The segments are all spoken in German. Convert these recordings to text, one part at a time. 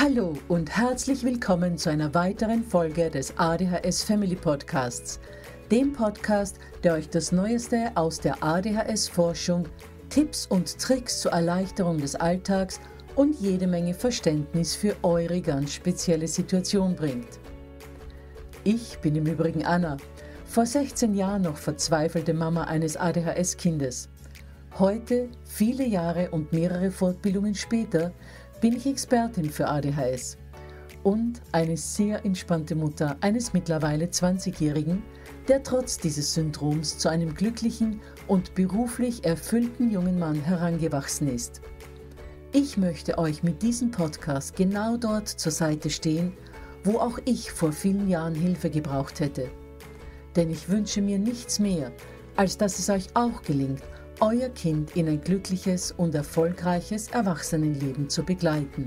Hallo und herzlich willkommen zu einer weiteren Folge des ADHS Family Podcasts, dem Podcast, der euch das Neueste aus der ADHS-Forschung, Tipps und Tricks zur Erleichterung des Alltags und jede Menge Verständnis für eure ganz spezielle Situation bringt. Ich bin im Übrigen Anna, vor 16 Jahren noch verzweifelte Mama eines ADHS-Kindes. Heute, viele Jahre und mehrere Fortbildungen später, bin ich Expertin für ADHS und eine sehr entspannte Mutter eines mittlerweile 20-Jährigen, der trotz dieses Syndroms zu einem glücklichen und beruflich erfüllten jungen Mann herangewachsen ist. Ich möchte euch mit diesem Podcast genau dort zur Seite stehen, wo auch ich vor vielen Jahren Hilfe gebraucht hätte. Denn ich wünsche mir nichts mehr, als dass es euch auch gelingt, euer Kind in ein glückliches und erfolgreiches Erwachsenenleben zu begleiten.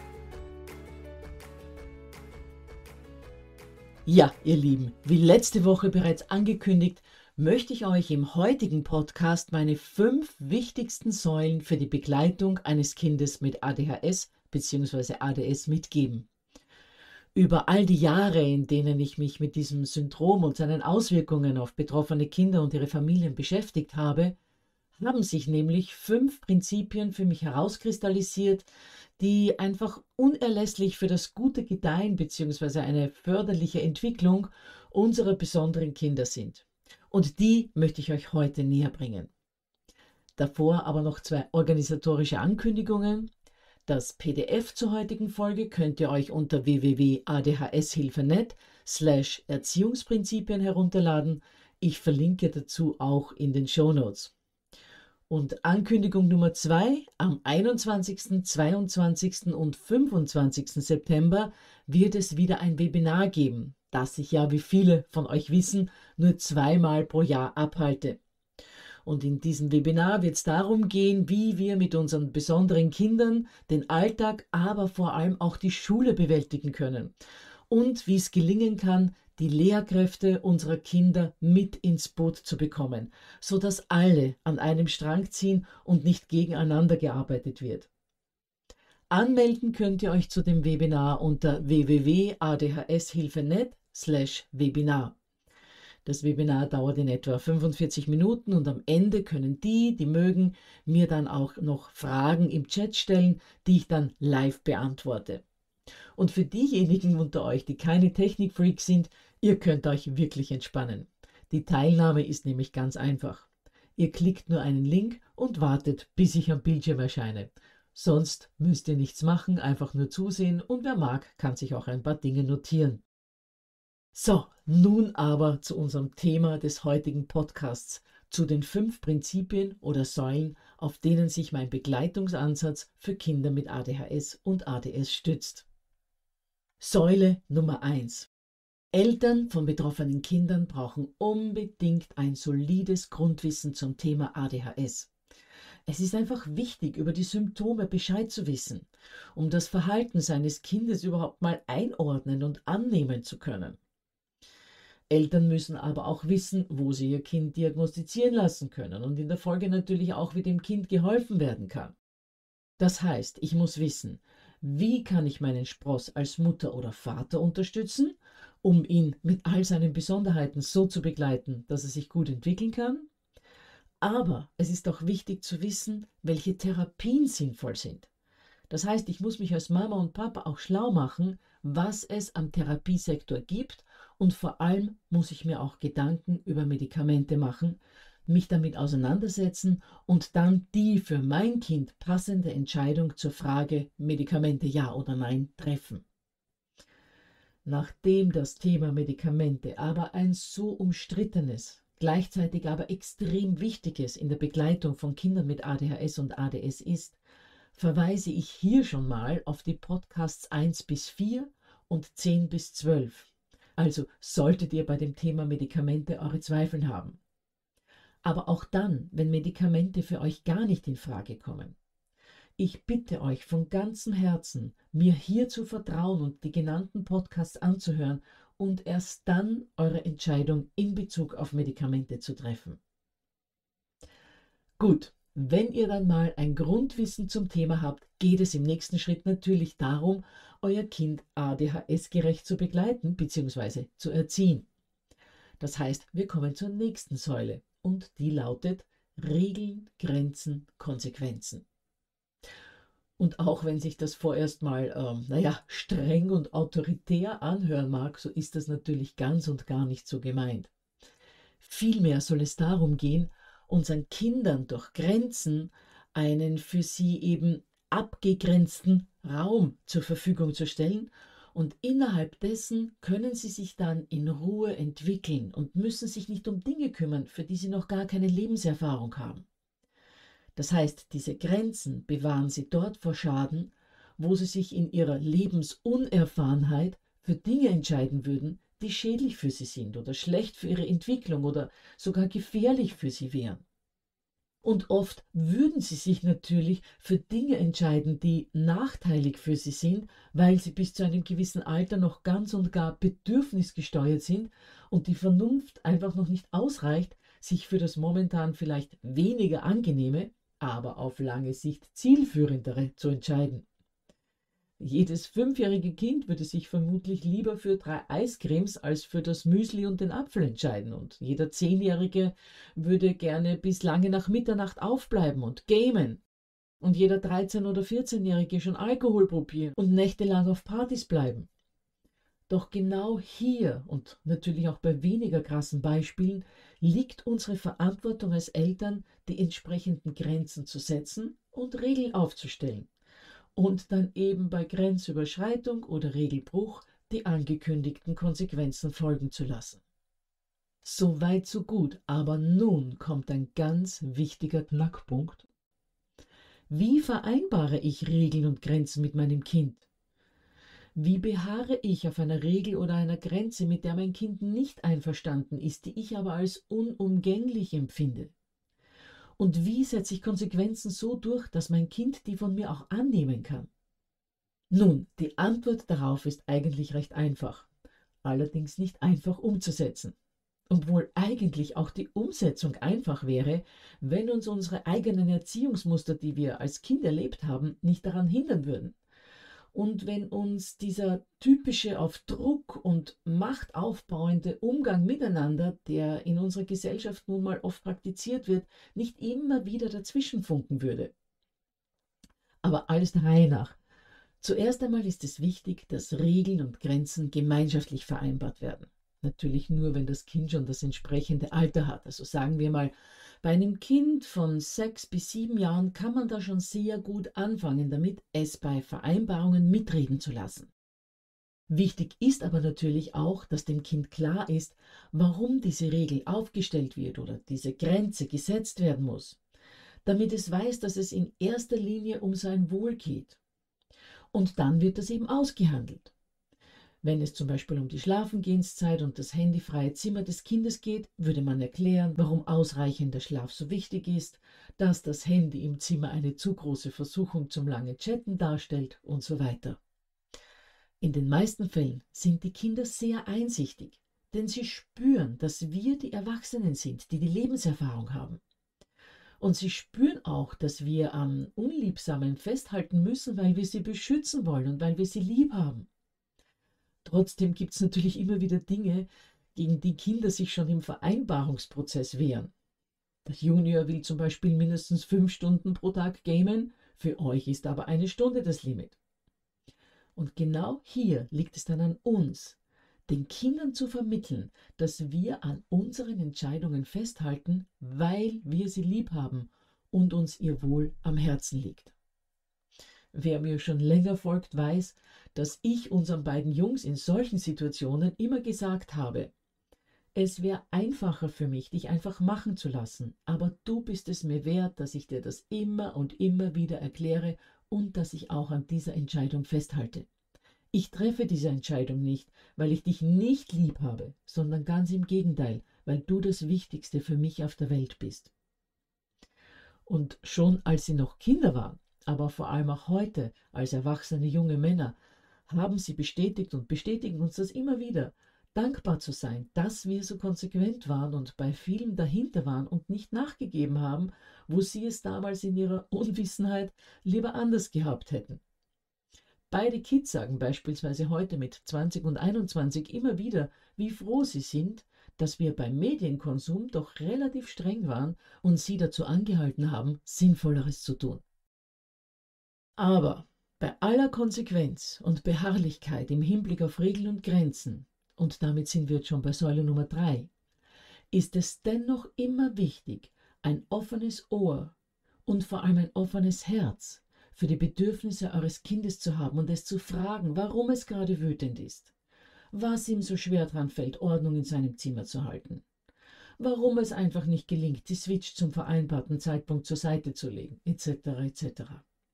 Ja, ihr Lieben, wie letzte Woche bereits angekündigt, möchte ich euch im heutigen Podcast meine 5 wichtigsten Säulen für die Begleitung eines Kindes mit ADHS bzw. ADS mitgeben. Über all die Jahre, in denen ich mich mit diesem Syndrom und seinen Auswirkungen auf betroffene Kinder und ihre Familien beschäftigt habe, haben sich nämlich 5 Prinzipien für mich herauskristallisiert, die einfach unerlässlich für das gute Gedeihen bzw. eine förderliche Entwicklung unserer besonderen Kinder sind. Und die möchte ich euch heute näher bringen. Davor aber noch 2 organisatorische Ankündigungen. Das PDF zur heutigen Folge könnt ihr euch unter www.adhshilfe.net/Erziehungsprinzipien herunterladen. Ich verlinke dazu auch in den Shownotes. Und Ankündigung Nummer 2, am 21., 22. und 25. September wird es wieder ein Webinar geben, das ich ja, wie viele von euch wissen, nur 2-mal pro Jahr abhalte. Und in diesem Webinar wird es darum gehen, wie wir mit unseren besonderen Kindern den Alltag, aber vor allem auch die Schule bewältigen können. Und wie es gelingen kann, die Lehrkräfte unserer Kinder mit ins Boot zu bekommen, sodass alle an einem Strang ziehen und nicht gegeneinander gearbeitet wird. Anmelden könnt ihr euch zu dem Webinar unter www.adhshilfe.net/Webinar. Das Webinar dauert in etwa 45 Minuten und am Ende können die mögen, mir dann auch noch Fragen im Chat stellen, die ich dann live beantworte. Und für diejenigen unter euch, die keine Technikfreaks sind, ihr könnt euch wirklich entspannen. Die Teilnahme ist nämlich ganz einfach. Ihr klickt nur einen Link und wartet, bis ich am Bildschirm erscheine. Sonst müsst ihr nichts machen, einfach nur zusehen und wer mag, kann sich auch ein paar Dinge notieren. So, nun aber zu unserem Thema des heutigen Podcasts, zu den 5 Prinzipien oder Säulen, auf denen sich mein Begleitungsansatz für Kinder mit ADHS und ADS stützt. Säule Nummer 1. Eltern von betroffenen Kindern brauchen unbedingt ein solides Grundwissen zum Thema ADHS. Es ist einfach wichtig, über die Symptome Bescheid zu wissen, um das Verhalten seines Kindes überhaupt mal einordnen und annehmen zu können. Eltern müssen aber auch wissen, wo sie ihr Kind diagnostizieren lassen können und in der Folge natürlich auch, wie dem Kind geholfen werden kann. Das heißt, ich muss wissen, wie kann ich meinen Spross als Mutter oder Vater unterstützen, um ihn mit all seinen Besonderheiten so zu begleiten, dass er sich gut entwickeln kann. Aber es ist auch wichtig zu wissen, welche Therapien sinnvoll sind. Das heißt, ich muss mich als Mama und Papa auch schlau machen, was es am Therapiesektor gibt und vor allem muss ich mir auch Gedanken über Medikamente machen, mich damit auseinandersetzen und dann die für mein Kind passende Entscheidung zur Frage Medikamente ja oder nein treffen. Nachdem das Thema Medikamente aber ein so umstrittenes, gleichzeitig aber extrem wichtiges in der Begleitung von Kindern mit ADHS und ADS ist, verweise ich hier schon mal auf die Podcasts 1 bis 4 und 10 bis 12. Also solltet ihr bei dem Thema Medikamente eure Zweifel haben. Aber auch dann, wenn Medikamente für euch gar nicht in Frage kommen. Ich bitte euch von ganzem Herzen, mir hier zu vertrauen und die genannten Podcasts anzuhören und erst dann eure Entscheidung in Bezug auf Medikamente zu treffen. Gut, Wenn ihr dann mal ein Grundwissen zum Thema habt, geht es im nächsten Schritt natürlich darum, euer Kind ADHS-gerecht zu begleiten bzw. zu erziehen. Das heißt, wir kommen zur nächsten Säule und die lautet Regeln, Grenzen, Konsequenzen. Und auch wenn sich das vorerst mal, streng und autoritär anhören mag, so ist das natürlich ganz und gar nicht so gemeint. Vielmehr soll es darum gehen, unseren Kindern durch Grenzen einen für sie eben abgegrenzten Raum zur Verfügung zu stellen und innerhalb dessen können sie sich dann in Ruhe entwickeln und müssen sich nicht um Dinge kümmern, für die sie noch gar keine Lebenserfahrung haben. Das heißt, diese Grenzen bewahren sie dort vor Schaden, wo sie sich in ihrer Lebensunerfahrenheit für Dinge entscheiden würden, die schädlich für sie sind oder schlecht für ihre Entwicklung oder sogar gefährlich für sie wären. Und oft würden sie sich natürlich für Dinge entscheiden, die nachteilig für sie sind, weil sie bis zu einem gewissen Alter noch ganz und gar bedürfnisgesteuert sind und die Vernunft einfach noch nicht ausreicht, sich für das momentan vielleicht weniger angenehme, aber auf lange Sicht zielführendere zu entscheiden. Jedes 5-jährige Kind würde sich vermutlich lieber für 3 Eiscremes als für das Müsli und den Apfel entscheiden. Und jeder 10-Jährige würde gerne bis lange nach Mitternacht aufbleiben und gamen. Und jeder 13- oder 14-Jährige schon Alkohol probieren und nächtelang auf Partys bleiben. Doch genau hier und natürlich auch bei weniger krassen Beispielen liegt unsere Verantwortung als Eltern, die entsprechenden Grenzen zu setzen und Regeln aufzustellen und dann eben bei Grenzüberschreitung oder Regelbruch die angekündigten Konsequenzen folgen zu lassen. So weit, so gut, aber nun kommt ein ganz wichtiger Knackpunkt. Wie vereinbare ich Regeln und Grenzen mit meinem Kind? Wie beharre ich auf einer Regel oder einer Grenze, mit der mein Kind nicht einverstanden ist, die ich aber als unumgänglich empfinde? Und wie setze ich Konsequenzen so durch, dass mein Kind die von mir auch annehmen kann? Nun, die Antwort darauf ist eigentlich recht einfach, allerdings nicht einfach umzusetzen. Obwohl eigentlich auch die Umsetzung einfach wäre, wenn uns unsere eigenen Erziehungsmuster, die wir als Kind erlebt haben, nicht daran hindern würden. Und wenn uns dieser typische auf Druck und Macht aufbauende Umgang miteinander, der in unserer Gesellschaft nun mal oft praktiziert wird, nicht immer wieder dazwischenfunken würde. Aber alles der Reihe nach. Zuerst einmal ist es wichtig, dass Regeln und Grenzen gemeinschaftlich vereinbart werden. Natürlich nur, wenn das Kind schon das entsprechende Alter hat. Also sagen wir mal, bei einem Kind von 6 bis 7 Jahren kann man da schon sehr gut anfangen damit, es bei Vereinbarungen mitreden zu lassen. Wichtig ist aber natürlich auch, dass dem Kind klar ist, warum diese Regel aufgestellt wird oder diese Grenze gesetzt werden muss, damit es weiß, dass es in erster Linie um sein Wohl geht. Und dann wird das eben ausgehandelt. Wenn es zum Beispiel um die Schlafengehenszeit und das handyfreie Zimmer des Kindes geht, würde man erklären, warum ausreichender Schlaf so wichtig ist, dass das Handy im Zimmer eine zu große Versuchung zum langen Chatten darstellt und so weiter. In den meisten Fällen sind die Kinder sehr einsichtig, denn sie spüren, dass wir die Erwachsenen sind, die die Lebenserfahrung haben. Und sie spüren auch, dass wir am Unliebsamen festhalten müssen, weil wir sie beschützen wollen und weil wir sie lieb haben. Trotzdem gibt es natürlich immer wieder Dinge, gegen die Kinder sich schon im Vereinbarungsprozess wehren. Der Junior will zum Beispiel mindestens 5 Stunden pro Tag gamen, für euch ist aber 1 Stunde das Limit. Und genau hier liegt es dann an uns, den Kindern zu vermitteln, dass wir an unseren Entscheidungen festhalten, weil wir sie lieb haben und uns ihr Wohl am Herzen liegt. Wer mir schon länger folgt, weiß, dass ich unseren beiden Jungs in solchen Situationen immer gesagt habe, es wäre einfacher für mich, dich einfach machen zu lassen, aber du bist es mir wert, dass ich dir das immer und immer wieder erkläre und dass ich auch an dieser Entscheidung festhalte. Ich treffe diese Entscheidung nicht, weil ich dich nicht lieb habe, sondern ganz im Gegenteil, weil du das Wichtigste für mich auf der Welt bist. Und schon als sie noch Kinder waren, aber vor allem auch heute als erwachsene junge Männer, haben sie bestätigt und bestätigen uns das immer wieder, dankbar zu sein, dass wir so konsequent waren und bei vielem dahinter waren und nicht nachgegeben haben, wo sie es damals in ihrer Unwissenheit lieber anders gehabt hätten. Beide Kids sagen beispielsweise heute mit 20 und 21 immer wieder, wie froh sie sind, dass wir beim Medienkonsum doch relativ streng waren und sie dazu angehalten haben, Sinnvolleres zu tun. Aber bei aller Konsequenz und Beharrlichkeit im Hinblick auf Regeln und Grenzen, und damit sind wir jetzt schon bei Säule Nummer 3, ist es dennoch immer wichtig, ein offenes Ohr und vor allem ein offenes Herz für die Bedürfnisse eures Kindes zu haben und es zu fragen, warum es gerade wütend ist, was ihm so schwer dran fällt, Ordnung in seinem Zimmer zu halten, warum es einfach nicht gelingt, die Switch zum vereinbarten Zeitpunkt zur Seite zu legen, etc. etc.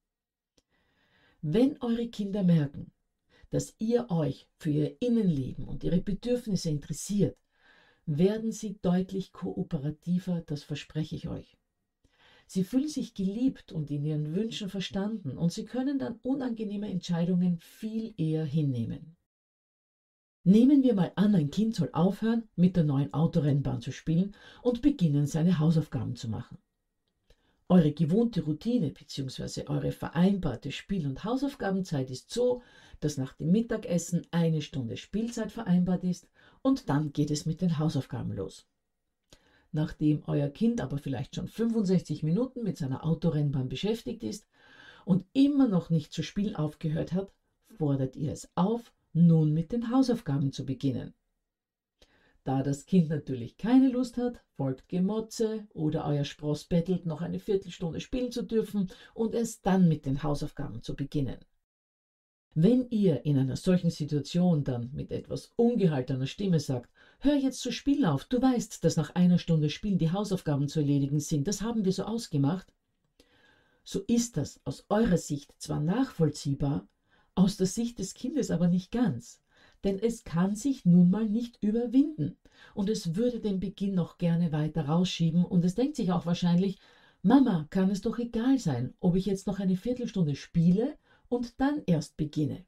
Wenn eure Kinder merken, dass ihr euch für ihr Innenleben und ihre Bedürfnisse interessiert, werden sie deutlich kooperativer, das verspreche ich euch. Sie fühlen sich geliebt und in ihren Wünschen verstanden und sie können dann unangenehme Entscheidungen viel eher hinnehmen. Nehmen wir mal an, ein Kind soll aufhören, mit der neuen Autorennbahn zu spielen und beginnen, seine Hausaufgaben zu machen. Eure gewohnte Routine bzw. eure vereinbarte Spiel- und Hausaufgabenzeit ist so, dass nach dem Mittagessen 1 Stunde Spielzeit vereinbart ist und dann geht es mit den Hausaufgaben los. Nachdem euer Kind aber vielleicht schon 65 Minuten mit seiner Autorennbahn beschäftigt ist und immer noch nicht zu spielen aufgehört hat, fordert ihr es auf, nun mit den Hausaufgaben zu beginnen. Da das Kind natürlich keine Lust hat, folgt Gemotze oder euer Spross bettelt, noch eine Viertelstunde spielen zu dürfen und erst dann mit den Hausaufgaben zu beginnen. Wenn ihr in einer solchen Situation dann mit etwas ungehaltener Stimme sagt, hör jetzt zu spielen auf, du weißt, dass nach 1 Stunde Spielen die Hausaufgaben zu erledigen sind, das haben wir so ausgemacht, so ist das aus eurer Sicht zwar nachvollziehbar, aus der Sicht des Kindes aber nicht ganz, denn es kann sich nun mal nicht überwinden und es würde den Beginn noch gerne weiter rausschieben und es denkt sich auch wahrscheinlich, Mama, kann es doch egal sein, ob ich jetzt noch eine Viertelstunde spiele und dann erst beginne.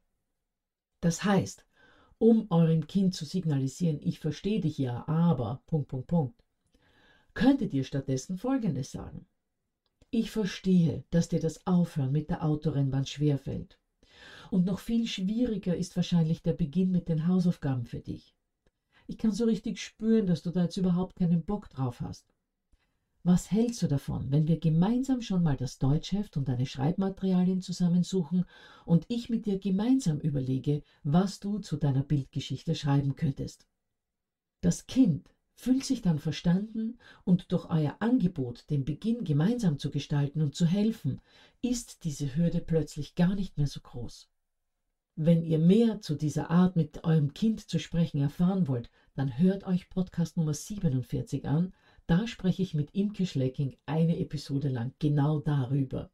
Das heißt, um eurem Kind zu signalisieren, ich verstehe dich ja, aber, ... könntet ihr stattdessen Folgendes sagen. Ich verstehe, dass dir das Aufhören mit der Autorennbahn schwerfällt. Und noch viel schwieriger ist wahrscheinlich der Beginn mit den Hausaufgaben für dich. Ich kann so richtig spüren, dass du da jetzt überhaupt keinen Bock drauf hast. Was hältst du davon, wenn wir gemeinsam schon mal das Deutschheft und deine Schreibmaterialien zusammensuchen und ich mit dir gemeinsam überlege, was du zu deiner Bildgeschichte schreiben könntest? Das Kind fühlt sich dann verstanden und durch euer Angebot, den Beginn gemeinsam zu gestalten und zu helfen, ist diese Hürde plötzlich gar nicht mehr so groß. Wenn ihr mehr zu dieser Art mit eurem Kind zu sprechen erfahren wollt, dann hört euch Podcast Nummer 47 an. Da spreche ich mit Imke Schlecking eine Episode lang genau darüber.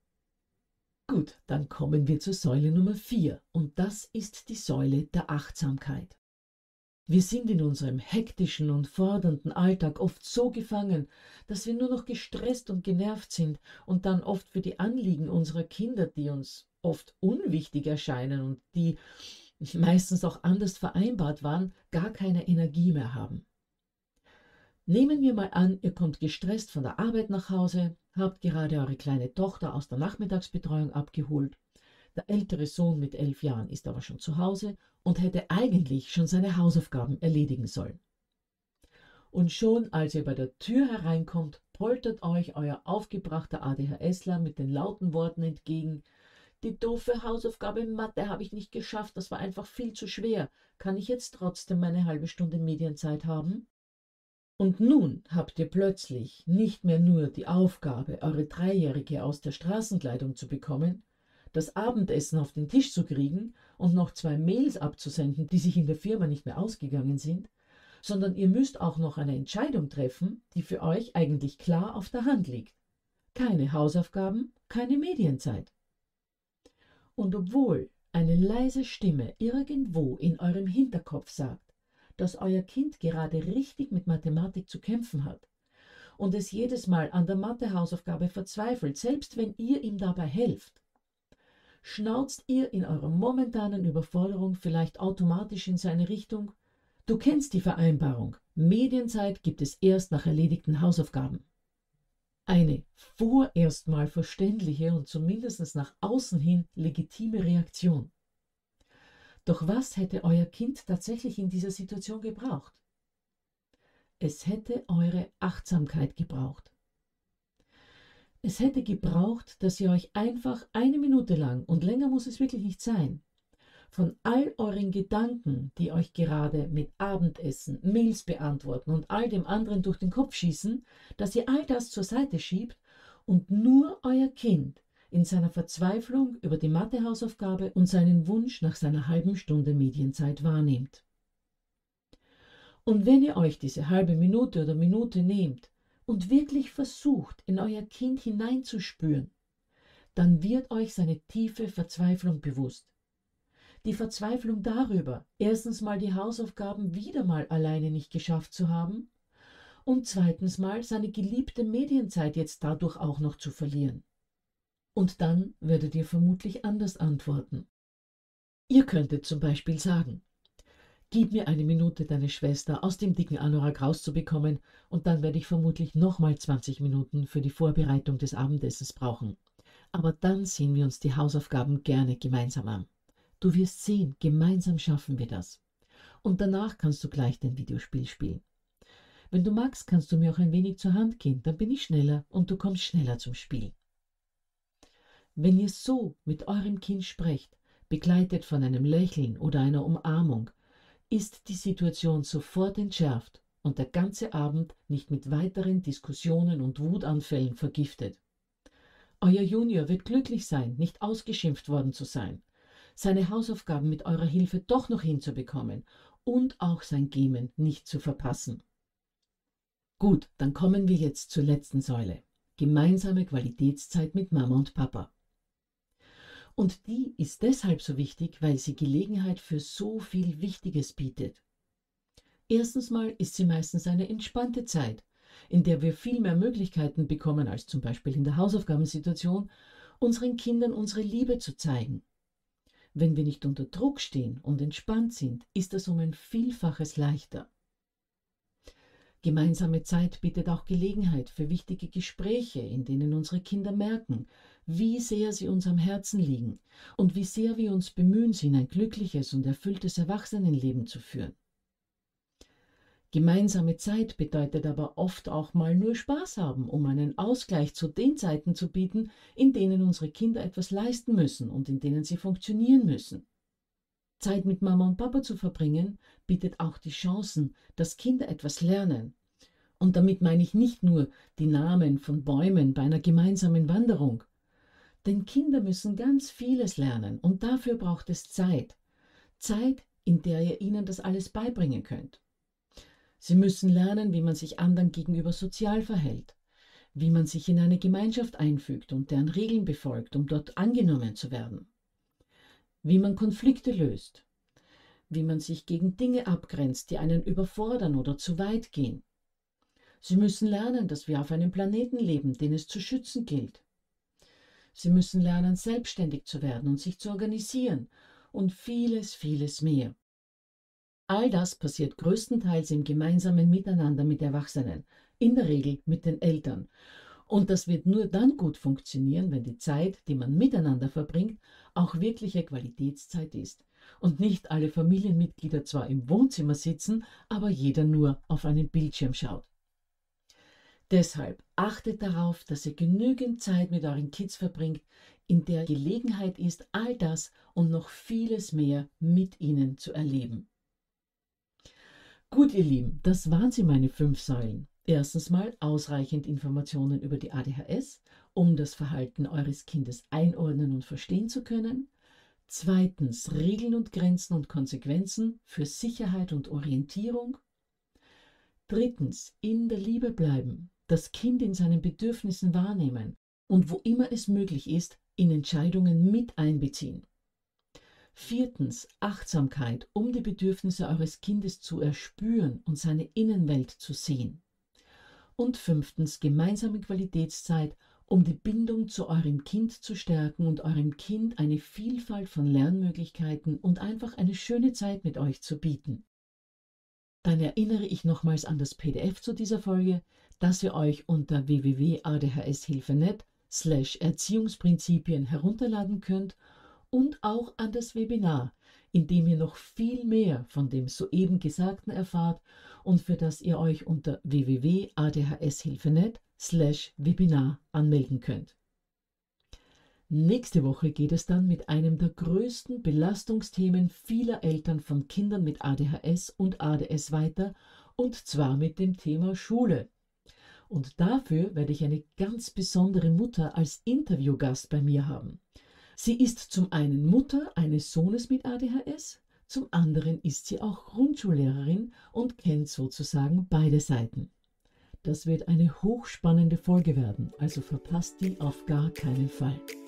Gut, dann kommen wir zur Säule Nummer 4 und das ist die Säule der Achtsamkeit. Wir sind in unserem hektischen und fordernden Alltag oft so gefangen, dass wir nur noch gestresst und genervt sind und dann oft für die Anliegen unserer Kinder, die uns oft unwichtig erscheinen und die meistens auch anders vereinbart waren, gar keine Energie mehr haben. Nehmen wir mal an, ihr kommt gestresst von der Arbeit nach Hause, habt gerade eure kleine Tochter aus der Nachmittagsbetreuung abgeholt. Der ältere Sohn mit 11 Jahren ist aber schon zu Hause und hätte eigentlich schon seine Hausaufgaben erledigen sollen. Und schon als ihr bei der Tür hereinkommt, poltert euch euer aufgebrachter ADHSler mit den lauten Worten entgegen: Die doofe Hausaufgabe in Mathe habe ich nicht geschafft, das war einfach viel zu schwer. Kann ich jetzt trotzdem meine halbe Stunde Medienzeit haben? Und nun habt ihr plötzlich nicht mehr nur die Aufgabe, eure Dreijährige aus der Straßenkleidung zu bekommen, das Abendessen auf den Tisch zu kriegen und noch 2 Mails abzusenden, die sich in der Firma nicht mehr ausgegangen sind, sondern ihr müsst auch noch eine Entscheidung treffen, die für euch eigentlich klar auf der Hand liegt. Keine Hausaufgaben, keine Medienzeit. Und obwohl eine leise Stimme irgendwo in eurem Hinterkopf sagt, dass euer Kind gerade richtig mit Mathematik zu kämpfen hat und es jedes Mal an der Mathehausaufgabe verzweifelt, selbst wenn ihr ihm dabei helft, schnauzt ihr in eurer momentanen Überforderung vielleicht automatisch in seine Richtung: Du kennst die Vereinbarung. Medienzeit gibt es erst nach erledigten Hausaufgaben. Eine vorerst mal verständliche und zumindest nach außen hin legitime Reaktion. Doch was hätte euer Kind tatsächlich in dieser Situation gebraucht? Es hätte eure Achtsamkeit gebraucht. Es hätte gebraucht, dass ihr euch einfach eine Minute lang, und länger muss es wirklich nicht sein, von all euren Gedanken, die euch gerade mit Abendessen, Mails beantworten und all dem anderen durch den Kopf schießen, dass ihr all das zur Seite schiebt und nur euer Kind in seiner Verzweiflung über die Mathehausaufgabe und seinen Wunsch nach seiner halben Stunde Medienzeit wahrnehmt. Und wenn ihr euch diese halbe Minute oder Minute nehmt und wirklich versucht, in euer Kind hineinzuspüren, dann wird euch seine tiefe Verzweiflung bewusst. Die Verzweiflung darüber, erstens mal die Hausaufgaben wieder mal alleine nicht geschafft zu haben und zweitens mal seine geliebte Medienzeit jetzt dadurch auch noch zu verlieren. Und dann werdet ihr vermutlich anders antworten. Ihr könntet zum Beispiel sagen: Gib mir eine Minute, deine Schwester aus dem dicken Anorak rauszubekommen, und dann werde ich vermutlich nochmal 20 Minuten für die Vorbereitung des Abendessens brauchen. Aber dann sehen wir uns die Hausaufgaben gerne gemeinsam an. Du wirst sehen, gemeinsam schaffen wir das. Und danach kannst du gleich dein Videospiel spielen. Wenn du magst, kannst du mir auch ein wenig zur Hand gehen, dann bin ich schneller und du kommst schneller zum Spiel. Wenn ihr so mit eurem Kind sprecht, begleitet von einem Lächeln oder einer Umarmung, ist die Situation sofort entschärft und der ganze Abend nicht mit weiteren Diskussionen und Wutanfällen vergiftet. Euer Junior wird glücklich sein, nicht ausgeschimpft worden zu sein, seine Hausaufgaben mit eurer Hilfe doch noch hinzubekommen und auch sein Gamen nicht zu verpassen. Gut, dann kommen wir jetzt zur letzten Säule: gemeinsame Qualitätszeit mit Mama und Papa. Und die ist deshalb so wichtig, weil sie Gelegenheit für so viel Wichtiges bietet. Erstens mal ist sie meistens eine entspannte Zeit, in der wir viel mehr Möglichkeiten bekommen als zum Beispiel in der Hausaufgabensituation, unseren Kindern unsere Liebe zu zeigen. Wenn wir nicht unter Druck stehen und entspannt sind, ist das um ein Vielfaches leichter. Gemeinsame Zeit bietet auch Gelegenheit für wichtige Gespräche, in denen unsere Kinder merken, wie sehr sie uns am Herzen liegen und wie sehr wir uns bemühen, sie in ein glückliches und erfülltes Erwachsenenleben zu führen. Gemeinsame Zeit bedeutet aber oft auch mal nur Spaß haben, um einen Ausgleich zu den Zeiten zu bieten, in denen unsere Kinder etwas leisten müssen und in denen sie funktionieren müssen. Zeit mit Mama und Papa zu verbringen, bietet auch die Chancen, dass Kinder etwas lernen. Und damit meine ich nicht nur die Namen von Bäumen bei einer gemeinsamen Wanderung. Denn Kinder müssen ganz vieles lernen und dafür braucht es Zeit. Zeit, in der ihr ihnen das alles beibringen könnt. Sie müssen lernen, wie man sich anderen gegenüber sozial verhält, wie man sich in eine Gemeinschaft einfügt und deren Regeln befolgt, um dort angenommen zu werden, wie man Konflikte löst, wie man sich gegen Dinge abgrenzt, die einen überfordern oder zu weit gehen. Sie müssen lernen, dass wir auf einem Planeten leben, den es zu schützen gilt. Sie müssen lernen, selbstständig zu werden und sich zu organisieren und vieles, vieles mehr. All das passiert größtenteils im gemeinsamen Miteinander mit Erwachsenen, in der Regel mit den Eltern. Und das wird nur dann gut funktionieren, wenn die Zeit, die man miteinander verbringt, auch wirkliche Qualitätszeit ist und nicht alle Familienmitglieder zwar im Wohnzimmer sitzen, aber jeder nur auf einen Bildschirm schaut. Deshalb achtet darauf, dass ihr genügend Zeit mit euren Kids verbringt, in der Gelegenheit ist, all das und noch vieles mehr mit ihnen zu erleben. Gut, ihr Lieben, das waren sie, meine 5 Säulen. Erstens mal ausreichend Informationen über die ADHS, um das Verhalten eures Kindes einordnen und verstehen zu können. Zweitens Regeln und Grenzen und Konsequenzen für Sicherheit und Orientierung. Drittens in der Liebe bleiben, das Kind in seinen Bedürfnissen wahrnehmen und wo immer es möglich ist, in Entscheidungen mit einbeziehen. Viertens Achtsamkeit, um die Bedürfnisse eures Kindes zu erspüren und seine Innenwelt zu sehen. Und fünftens gemeinsame Qualitätszeit, um die Bindung zu eurem Kind zu stärken und eurem Kind eine Vielfalt von Lernmöglichkeiten und einfach eine schöne Zeit mit euch zu bieten. dann erinnere ich nochmals an das PDF zu dieser Folge, das ihr euch unter www.adhshilfenet/Erziehungsprinzipien herunterladen könnt und auch an das Webinar, in dem ihr noch viel mehr von dem soeben Gesagten erfahrt und für das ihr euch unter www.adhshilfenet/Webinar anmelden könnt. Nächste Woche geht es dann mit einem der größten Belastungsthemen vieler Eltern von Kindern mit ADHS und ADS weiter, und zwar mit dem Thema Schule. Und dafür werde ich eine ganz besondere Mutter als Interviewgast bei mir haben. Sie ist zum einen Mutter eines Sohnes mit ADHS, zum anderen ist sie auch Grundschullehrerin und kennt sozusagen beide Seiten. Das wird eine hochspannende Folge werden, also verpasst die auf gar keinen Fall.